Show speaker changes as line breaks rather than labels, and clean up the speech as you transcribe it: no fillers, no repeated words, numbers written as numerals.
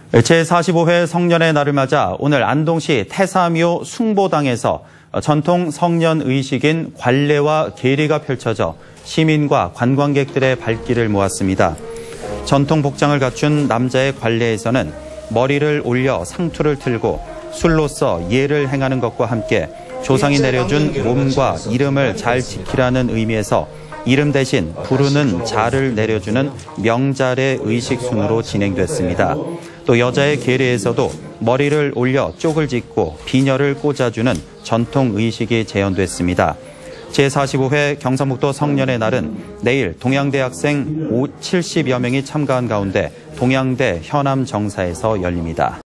제45회 성년의 날을 맞아 오늘 안동시 태사묘 숭보당에서 전통 성년 의식인 관례와 계리가 펼쳐져 시민과 관광객들의 발길을 모았습니다. 전통 복장을 갖춘 남자의 관례에서는 머리를 올려 상투를 틀고 술로서 예를 행하는 것과 함께 조상이 내려준 몸과 이름을 잘 지키라는 의미에서 이름 대신 부르는 자를 내려주는 명자례 의식 순으로 진행됐습니다. 또 여자의 계례에서도 머리를 올려 쪽을 짓고 비녀를 꽂아주는 전통 의식이 재현됐습니다. 제45회 경상북도 성년의 날은 내일 동양대 학생 70여 명이 참가한 가운데 동양대 현암 정사에서 열립니다.